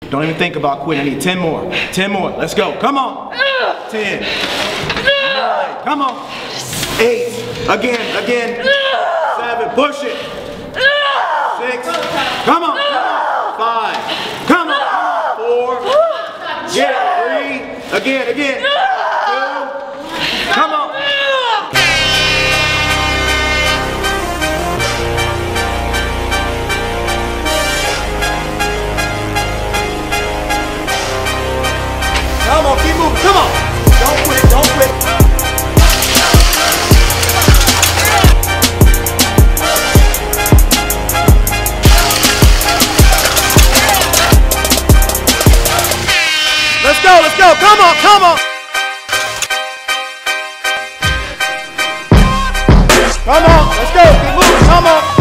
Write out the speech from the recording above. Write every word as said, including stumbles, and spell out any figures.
Don't even think about quitting. I need ten more. ten more. Let's go. Come on. ten. nine. Come on. eight. Again. Again. seven. Push it. six. Come on. five. Come on. four. Yeah. three. Again. Again. two. Come on. Come on, keep moving, come on! Don't quit, don't quit! Let's go, let's go, come on, come on! Come on, let's go, keep moving, come on!